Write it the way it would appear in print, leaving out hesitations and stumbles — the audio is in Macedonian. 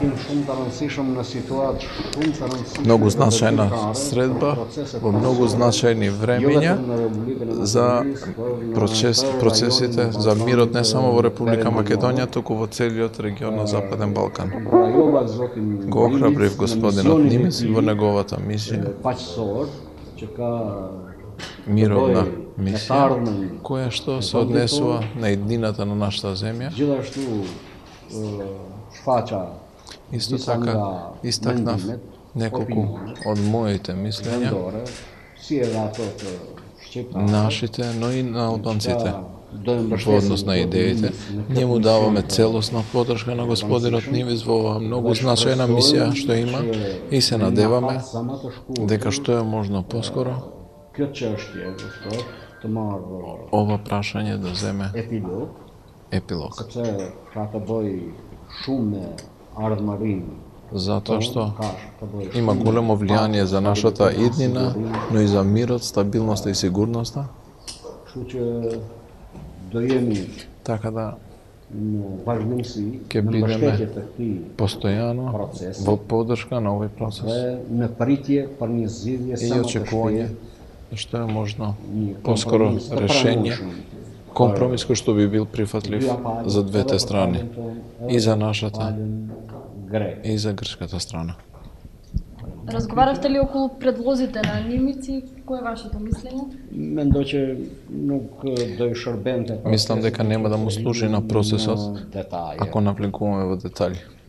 Многу значајна средба во многу значајни времења за процесите за мирот не само во Република Македонија, туку во целиот регион на Западен Балкан. Го охрабрив господинот Нимец во неговата мисија, мировна мисија, која што се однесува на еднината на нашата земја. Исто така истакнав неколку од моите мислења, нашите, но и на албанците во однос на идеите. Ние му даваме целосна поддршка на господинот Нимец во оваа многу значајна мисија што има и се надеваме дека што е можно поскоро ова прашање да земе епилог. Затоа што има големо влијание за нашата иднина, но и за мирот, стабилноста и сигурноста. Така да ќе бидеме постојано во поддршка на овој процес и очекување што е можно поскоро решение, компромис кој што би бил прифатлив за двете страни, и за нашата и за грчката страна. Разговаравте ли околу предлозите на Нимец и кое е вашето мислење? Мислам дека нема да му служи на процесот ако навлегуваме во детали.